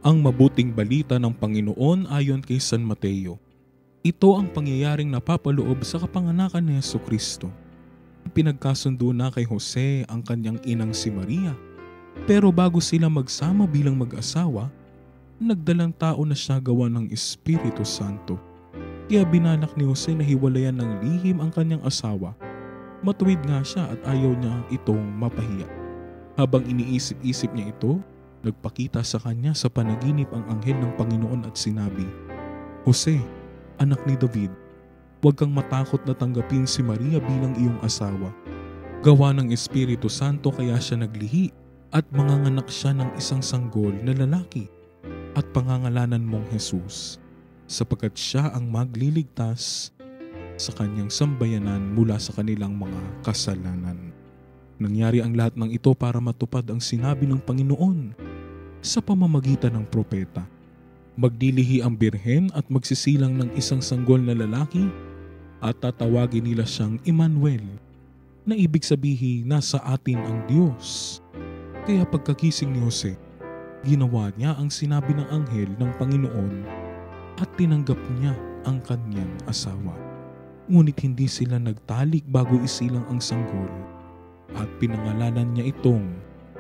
Ang mabuting balita ng Panginoon ayon kay San Mateo. Ito ang pangyayaring napapaloob sa kapanganakan ni Jesucristo. Pinagkasundo na kay Jose ang kanyang inang si Maria. Pero bago sila magsama bilang mag-asawa, nagdalang tao na siya gawa ng Espiritu Santo. Kaya binalak ni Jose na hiwalayan ng lihim ang kanyang asawa. Matuwid nga siya at ayaw niya itong mapahiya. Habang iniisip-isip niya ito, nagpakita sa kanya sa panaginip ang anghel ng Panginoon at sinabi, "Jose, anak ni David, huwag kang matakot na tanggapin si Maria bilang iyong asawa. Gawa ng Espiritu Santo kaya siya naglihi at manganganak siya ng isang sanggol na lalaki at pangangalanan mong Jesus, sapagkat siya ang magliligtas sa kanyang sambayanan mula sa kanilang mga kasalanan." Nangyari ang lahat ng ito para matupad ang sinabi ng Panginoon sa pamamagitan ng propeta. Magdilihi ang birhen at magsisilang ng isang sanggol na lalaki at tatawagin nila siyang Emmanuel, na ibig sabihin nasa atin ang Diyos. Kaya pagkagising ni Jose, ginawa niya ang sinabi ng anghel ng Panginoon at tinanggap niya ang kanyang asawa. Ngunit hindi sila nagtalik bago isilang ang sanggol at pinangalanan niya itong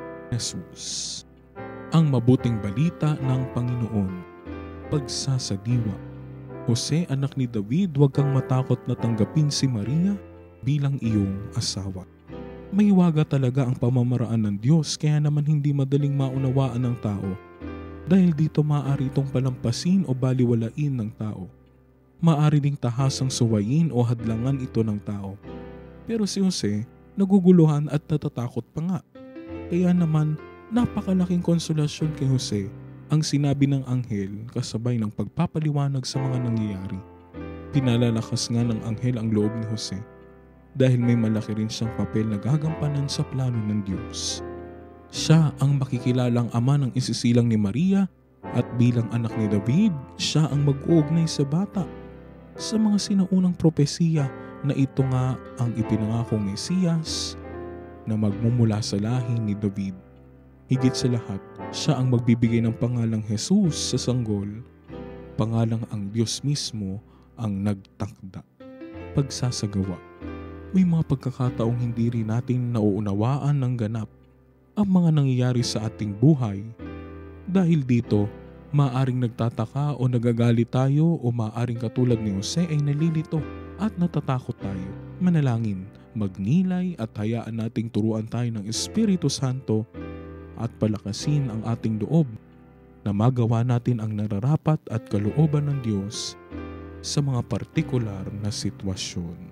Jesus. Ang mabuting balita ng Panginoon. Pagsasadiwa. Jose, anak ni David, huwag kang matakot na tanggapin si Maria bilang iyong asawa. May waga talaga ang pamamaraan ng Diyos, kaya naman hindi madaling maunawaan ng tao. Dahil dito maaari itong palampasin o baliwalain ng tao. Maaari ding tahasang suwayin o hadlangan ito ng tao. Pero si Jose, naguguluhan at natatakot pa nga. Kaya naman, napakalaking konsolasyon kay Jose ang sinabi ng anghel kasabay ng pagpapaliwanag sa mga nangyayari. Pinalalakas nga ng anghel ang loob ni Jose dahil may malaki rin siyang papel na gagampanan sa plano ng Diyos. Siya ang makikilalang ama ng isisilang ni Maria at bilang anak ni David, siya ang mag-uugnay sa bata sa mga sinaunang propesiya na ito nga ang ipinangakong Mesiyas na magmumula sa lahi ni David. Higit sa lahat, siya ang magbibigay ng pangalang Jesus sa sanggol, pangalang ang Diyos mismo ang nagtakda. Pagsasagawa. May mga pagkakataong hindi rin natin nauunawaan ng ganap ang mga nangyayari sa ating buhay. Dahil dito, maaaring nagtataka o nagagalit tayo o maaaring katulad ni Jose ay nalilito at natatakot tayo. Manalangin, magnilay at hayaan nating turuan tayo ng Espiritu Santo at palakasin ang ating loob na magawa natin ang nararapat at kalooban ng Diyos sa mga partikular na sitwasyon.